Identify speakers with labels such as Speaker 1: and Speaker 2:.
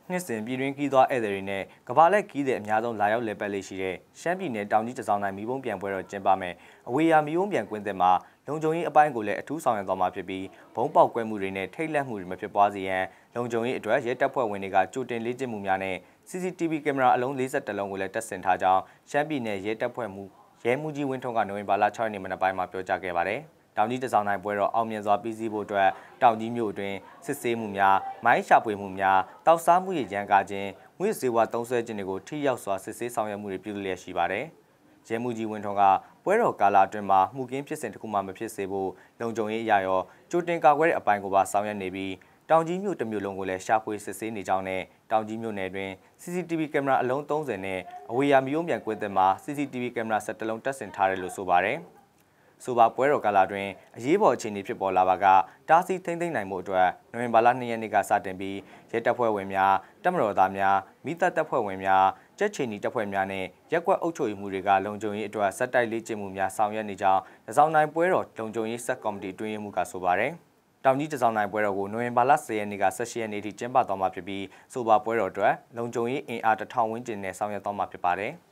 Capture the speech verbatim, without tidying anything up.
Speaker 1: နှစ်စဉ်ပြည်တွင်းခီးသွားဧည့်သည်တွေနဲ့ကမ္ဘာလက်ခီးတဲ့အများဆုံးလာရောက်လည်ပတ်လေးရှိတဲ့ရှမ်းပြည်နယ်တောင်ကြီးတစောင်းတိုင်းမီးပုံးပြန်ပွဲတော်ကျင်းပမယ်အဝေးရာမီးပုံးပြန်ကွင်းသစ်မှာလုံခြုံရေးအပိုင်းကိုလည်းအထူးဆောင်ရွက်သွားမှာဖြစ်ပြီးဘုံပေါက်ကွဲမှုတွေနဲ့ထိတ်လန့်မှုတွေမဖြစ်ပွားစေရန်လုံခြုံရေးအတွက်ရဲတပ်ဖွဲ့ဝင်တွေကကြိုတင်လေ့ကျင့်မှုများနဲ့ C C T V ကင်မရာအလုံး၄၁လုံးကိုလည်းတပ်ဆင်ထားကြောင်းရှမ်းပြည်နယ်ရဲတပ်ဖွဲ့မှုရဲမှုကြီးဝင်းထွန်းကနိုဝင်ဘာလ၆ရက်နေ့မနက်ပိုင်းမှာပြောကြားခဲ့ပါတယ်။တောင်ကြီးတစောင်းတိုင်းပွဲတော်အောင်မြင်စွာပြီးစီးဖို့အတွက်တောင်ကြီးမြို့အတွင်းစစ်ဆေးမှုများမိုင်းရှာဖွေမှုများတောက်စားမှုရန်ကားခြင်းငွေစေဝါသုံးစွဲခြင်းတွေကိုထိရောက်စွာစစ်ဆေးဆောင်ရွက်မှုတွေပြုလုပ်လျက်ရှိပါတယ်။ရဲမှုကြီးဝင်းထွန်းကပွဲတော်ကာလအတွင်းမှာမှုကင်းဖြစ်စဉ်တစ်ခုမှမဖြစ်စေဖို့လုံခြုံရေးအရာရောကြိုတင်ကာကွယ်တဲ့အပိုင်းကိုပါဆောင်ရွက်နေပြီးတောင်ကြီးမြို့တစ်မြို့လုံးကိုလည်းရှာဖွေစစ်ဆေးနေကြောင်းနဲ့တောင်ကြီးမြို့နယ်တွင် C C T V ကင်မရာအလုံး၃၀နဲ့အဝေးရာမီးပုံးပြန်ကွင်းသစ်မှာ C C T V ကင်မရာ၁၁လုံးတပ်ဆင်ထားတယ်လို့ဆိုပါတယ်။ဆိုပါပွဲတော်ကာလတွင်အရေးပေါ်အခြေအနေဖြစ်ပေါ်လာပါကတားဆီးထိမ့်သိမ်းနိုင်မှုအတွက်နိုဝင်ဘာလ၂ရက်နေ့ကစတင်ပြီးရဲတပ်ဖွဲ့ဝင်များတပ်မတော်သားများမိသက်တပ်ဖွဲ့ဝင်များကြက်ချီနီတပ်ဖွဲ့များနဲ့ရက်ကွက်အုပ်ချုပ်ရေးမှုတွေကလုံခြုံရေးအတွက်စက်တိုက်လေ့ကျင့်မှုများဆောင်ရွက်နေကြောင်းတစောင်းတိုင်းပွဲတော်လုံခြုံရေးစက်ကော်မတီတွင်းရေးမှုကဆိုပါတယ်။တောင်ကြီးတစောင်းနိုင်ပွဲတော်ကိုနိုဝင်ဘာလ၁၀ရက်နေ့က၁၈ရက်နေ့ထိကျင်းပသွားမှာဖြစ်ပြီးဆိုပါပွဲတော်အတွက်လုံခြုံရေးအင်အားတစ်ထောင်ဝန်းကျင်နဲ့ဆောင်ရွက်သွားမှာဖြစ်ပါတယ်။